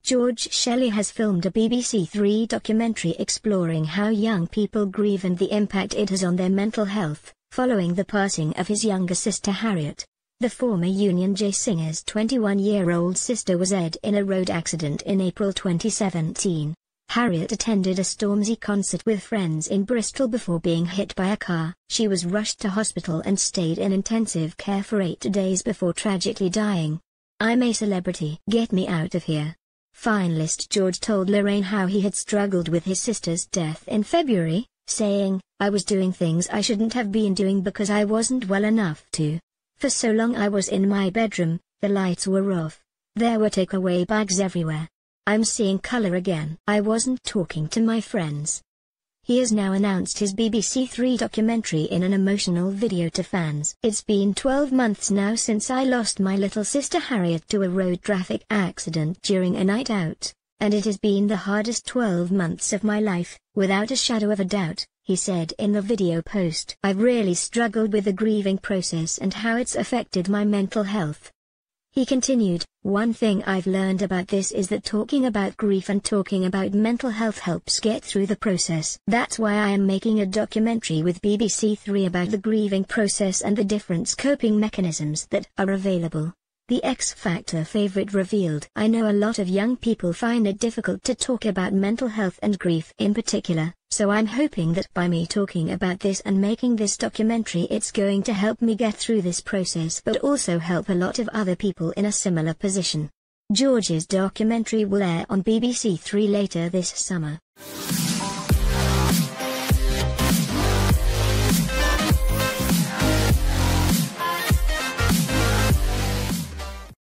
George Shelley has filmed a BBC Three documentary exploring how young people grieve and the impact it has on their mental health, following the passing of his younger sister Harriet. The former Union J singer's 21-year-old sister was dead in a road accident in April 2017. Harriet attended a Stormzy concert with friends in Bristol before being hit by a car. She was rushed to hospital and stayed in intensive care for 8 days before tragically dying. "I'm a celebrity. Get me out of here." Finalist George told Lorraine how he had struggled with his sister's death in February, saying, "I was doing things I shouldn't have been doing because I wasn't well enough to. For so long I was in my bedroom, the lights were off. There were takeaway bags everywhere. I'm seeing color again. I wasn't talking to my friends." He has now announced his BBC Three documentary in an emotional video to fans. "It's been 12 months now since I lost my little sister Harriet to a road traffic accident during a night out, and it has been the hardest 12 months of my life, without a shadow of a doubt," he said in the video post. "I've really struggled with the grieving process and how it's affected my mental health." He continued, "One thing I've learned about this is that talking about grief and talking about mental health helps get through the process. That's why I am making a documentary with BBC Three about the grieving process and the different coping mechanisms that are available." The X Factor favorite revealed, "I know a lot of young people find it difficult to talk about mental health and grief in particular, so I'm hoping that by me talking about this and making this documentary it's going to help me get through this process but also help a lot of other people in a similar position." George's documentary will air on BBC Three later this summer.